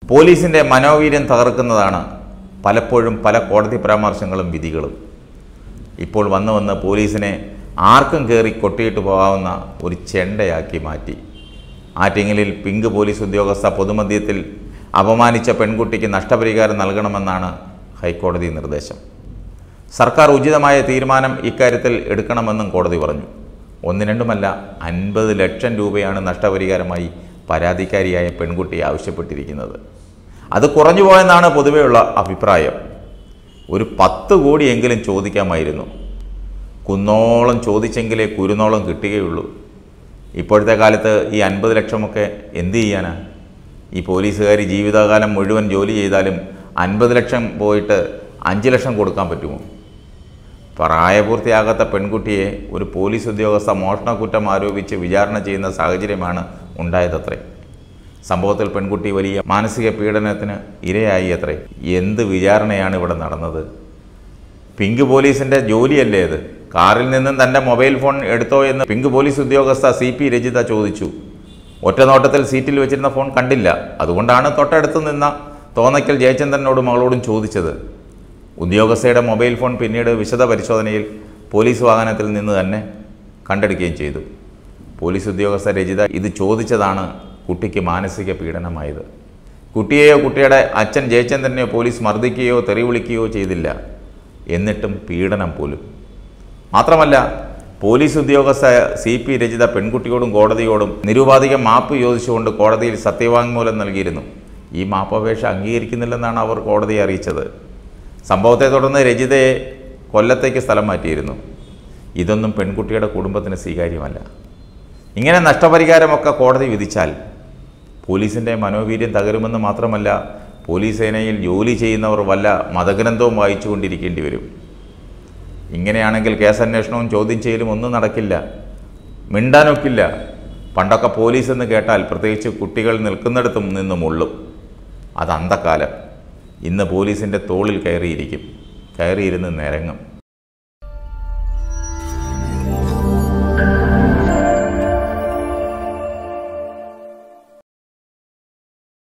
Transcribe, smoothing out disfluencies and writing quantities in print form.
പോലീസിൻ്റെ മനോവീര്യം തകർക്കുന്നതാണ് പലപ്പോഴും പല കോടതി പരാമർശങ്ങളും വിധികളും. ഇപ്പോൾ വന്ന് പോലീസിനെ ആർക്കും കയറി കൊട്ടിയിട്ട് പോകാവുന്ന ഒരു ചെണ്ടയാക്കി മാറ്റി. ആറ്റിങ്ങലിൽ പിങ്ക് പോലീസ് ഉദ്യോഗസ്ഥ പൊതുമധ്യത്തിൽ അപമാനിച്ച പെൺകുട്ടിക്ക് നഷ്ടപരിഹാരം നൽകണമെന്നാണ് ഹൈക്കോടതി നിർദ്ദേശം. സർക്കാർ ഉചിതമായ തീരുമാനം ഇക്കാര്യത്തിൽ എടുക്കണമെന്നും കോടതി പറഞ്ഞു. ഒന്നും രണ്ടുമല്ല, 50 ലക്ഷം രൂപയാണ് നഷ്ടപരിഹാരമായി പരാതിക്കാരിയായ പെൺകുട്ടി ആവശ്യപ്പെട്ടിരിക്കുന്നത്. അത് കുറഞ്ഞു പോയെന്നാണ് പൊതുവെയുള്ള അഭിപ്രായം. ഒരു 10 കോടിയെങ്കിലും ചോദിക്കാമായിരുന്നു. കുന്നോളം ചോദിച്ചെങ്കിലേ കുരുന്നോളം കിട്ടുകയുള്ളൂ. ഇപ്പോഴത്തെ കാലത്ത് ഈ 50 ലക്ഷമൊക്കെ എന്തു ചെയ്യാനാ? ഈ പോലീസുകാർ ജീവിതകാലം മുഴുവൻ ജോലി ചെയ്താലും 50 ലക്ഷം പോയിട്ട് 5 ലക്ഷം കൊടുക്കാൻ പറ്റുമോ? പ്രായപൂർത്തിയാകാത്ത പെൺകുട്ടിയെ ഒരു പോലീസ് ഉദ്യോഗസ്ഥ മോഷണക്കുറ്റം ആരോപിച്ച് വിചാരണ ചെയ്യുന്ന സാഹചര്യമാണ് ഉണ്ടായതത്രേ. സംഭവത്തിൽ പെൺകുട്ടി വലിയ മാനസിക പീഡനത്തിന് ഇരയായി അത്രേ. എന്ത് വിചാരണയാണ് ഇവിടെ നടന്നത്? പിങ്ക് പോലീസിൻ്റെ ജോലിയല്ലേ അത്? കാറിൽ നിന്നും തൻ്റെ മൊബൈൽ ഫോൺ എടുത്തോ എന്ന് പിങ്ക് പോലീസ് ഉദ്യോഗസ്ഥ CP രജിത ചോദിച്ചു. ഒറ്റ നോട്ടത്തിൽ സീറ്റിൽ വെച്ചിരുന്ന ഫോൺ കണ്ടില്ല. അതുകൊണ്ടാണ് തൊട്ടടുത്ത് നിന്ന തോന്നയ്ക്കൽ ജയചന്ദ്രനോടും മകളോടും ചോദിച്ചത്. ഉദ്യോഗസ്ഥയുടെ മൊബൈൽ ഫോൺ പിന്നീട് വിശദ പരിശോധനയിൽ പോലീസ് വാഹനത്തിൽ നിന്ന് തന്നെ കണ്ടെടുക്കുകയും ചെയ്തു. പോലീസ് ഉദ്യോഗസ്ഥ രജിത ഇത് ചോദിച്ചതാണ് കുട്ടിക്ക് മാനസിക പീഡനമായത്. കുട്ടിയെയോ കുട്ടിയുടെ അച്ഛൻ ജയചന്ദ്രനെയോ പോലീസ് മർദ്ദിക്കുകയോ തെറി വിളിക്കുകയോ ചെയ്തില്ല. എന്നിട്ടും പീഡനം പോലും. മാത്രമല്ല, പോലീസ് ഉദ്യോഗസ്ഥ CP രജിത പെൺകുട്ടിയോടും കോടതിയോടും നിരുപാധികം മാപ്പ് ചോദിച്ചുകൊണ്ട് കോടതിയിൽ സത്യവാങ്മൂലം നൽകിയിരുന്നു. ഈ മാപ്പപേക്ഷ അംഗീകരിക്കുന്നില്ലെന്നാണ് അവർ കോടതിയെ അറിയിച്ചത്. സംഭവത്തെ തുടർന്ന് രജിതയെ കൊല്ലത്തേക്ക് സ്ഥലം മാറ്റിയിരുന്നു. ഇതൊന്നും പെൺകുട്ടിയുടെ കുടുംബത്തിന് സ്വീകാര്യമല്ല. ഇങ്ങനെ നഷ്ടപരിഹാരമൊക്കെ കോടതി വിധിച്ചാൽ പോലീസിൻ്റെ മനോവീര്യം തകരുമെന്ന് മാത്രമല്ല, പോലീസ് സേനയിൽ ജോലി ചെയ്യുന്നവർ വല്ല മതഗ്രന്ഥവും വായിച്ചുകൊണ്ടിരിക്കേണ്ടി വരും. ഇങ്ങനെയാണെങ്കിൽ കേസന്വേഷണവും ചോദ്യം ചെയ്യലും ഒന്നും നടക്കില്ല, മിണ്ടാനൊക്കില്ല. പണ്ടൊക്കെ പോലീസ് എന്ന് കേട്ടാൽ പ്രത്യേകിച്ച് കുട്ടികൾ നിൽക്കുന്നിടത്തും നിന്ന് മുള്ളും. അത് അന്തക്കാലം. ഇന്ന് പോലീസിൻ്റെ തോളിൽ കയറിയിരുന്ന് നിരങ്ങും.